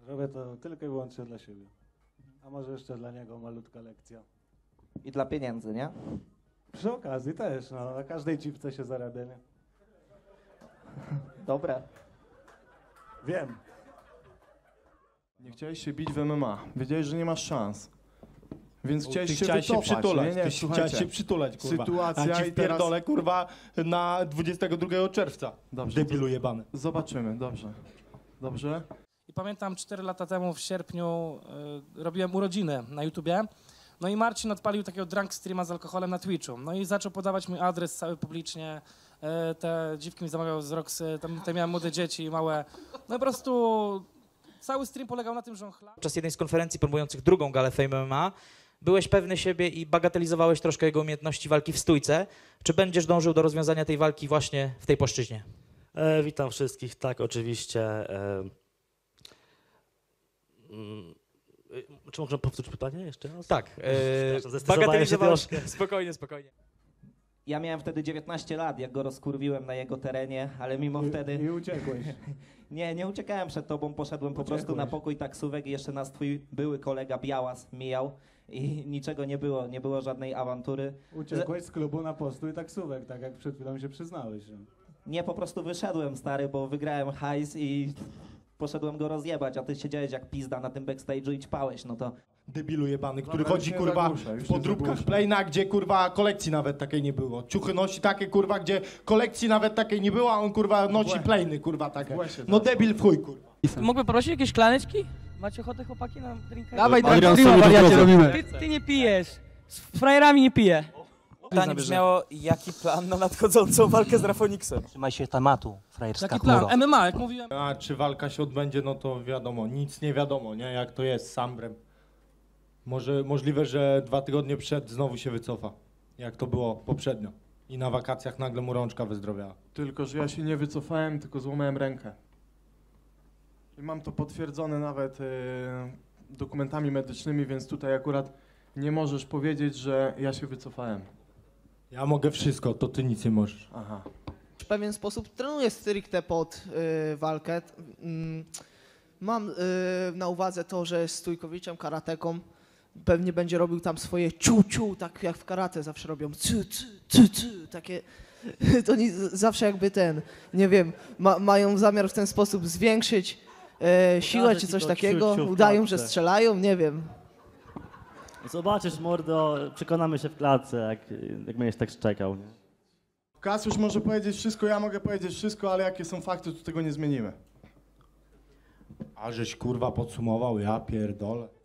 Robię to tylko i wyłącznie dla siebie. A może jeszcze dla niego malutka lekcja. I dla pieniędzy, nie? Przy okazji też, no, na każdej cipce się zarabia, nie? Dobre. Wiem. Nie chciałeś się bić w MMA. Wiedziałeś, że nie masz szans. Więc chciałeś Ty się chciałeś się wycofać. przytulać, Nie, ty słuchajcie. chciałeś się przytulać, kurwa. Sytuacja A ci i teraz... wpierdolę, kurwa, na 22 czerwca. Dobrze, Debilu jebany. zobaczymy, dobrze. Dobrze? I pamiętam 4 lata temu w sierpniu robiłem urodziny na YouTubie. No i Marcin odpalił takiego drunk streama z alkoholem na Twitchu. No i zaczął podawać mój adres cały publicznie. Te dziwki mi zamawiał z Roxy, tam miałem młode dzieci, małe. No i po prostu cały stream polegał na tym, że on chlał. Podczas jednej z konferencji promujących drugą galę Fame MMA byłeś pewny siebie i bagatelizowałeś troszkę jego umiejętności walki w stójce. Czy będziesz dążył do rozwiązania tej walki właśnie w tej płaszczyźnie? Witam wszystkich, tak, oczywiście. Czy można powtórzyć pytanie jeszcze raz? Tak, Zestresowałem się troszkę. Spokojnie, spokojnie. Ja miałem wtedy 19 lat, jak go rozkurwiłem na jego terenie, ale mimo wtedy... I uciekłeś. Nie uciekałem przed tobą, poszedłem po prostu na pokój taksówek i jeszcze nas twój były kolega Białas mijał i niczego nie było żadnej awantury. Uciekłeś z klubu na postój i taksówek, tak jak przed chwilą się przyznałeś. No. Nie, po prostu wyszedłem, stary, bo wygrałem hajs i poszedłem go rozjebać, a ty siedziałeś jak pizda na tym backstage'u i ćpałeś, no to... Debilu jebany, który Dobra, chodzi, już nie kurwa, zagłuszaj, już w nie podróbkach zagłuszaj. Plaina, gdzie, kurwa, kolekcji nawet takiej nie było. Ciuchy nosi takie, kurwa, gdzie kolekcji nawet takiej nie było, a on, kurwa, nosi Plainy, kurwa, takie. No debil w chuj, kurwa. Mógłby prosić jakieś szklaneczki? Macie ochotę, chłopaki, na drinka? Dawaj, wariacie robimy. Ty nie pijesz. Z frajerami nie piję. Pytanie brzmiało, jaki plan na nadchodzącą walkę z Rafoniksem? Trzymaj się tematu, frajerska Taki plan, MMA, jak mówiłem. A czy walka się odbędzie, no to wiadomo, nic nie wiadomo, nie, jak to jest z Sambrem. Możliwe, że 2 tygodnie przed znowu się wycofa, jak to było poprzednio. I na wakacjach nagle mu rączka wyzdrowiała. Tylko, że ja się nie wycofałem, tylko złamałem rękę. I mam to potwierdzone nawet dokumentami medycznymi, więc tutaj akurat nie możesz powiedzieć, że ja się wycofałem. Ja mogę wszystko, to ty nic nie możesz. Aha. W pewien sposób trenuję stricte pod walkę. Mam na uwadze to, że jest stójkowiczem, karateką. Pewnie będzie robił tam swoje ciu-ciu, tak jak w karate zawsze robią ciu-ciu, takie... To nie, zawsze jakby nie wiem, mają zamiar w ten sposób zwiększyć siłę czy coś takiego. Udają, że strzelają, nie wiem. Zobaczysz, mordo, przekonamy się w klatce, jak będziesz tak szczekał. Nie? Kasiusz może powiedzieć wszystko, ja mogę powiedzieć wszystko, ale jakie są fakty, to tego nie zmienimy. A żeś, kurwa, podsumował, ja pierdolę.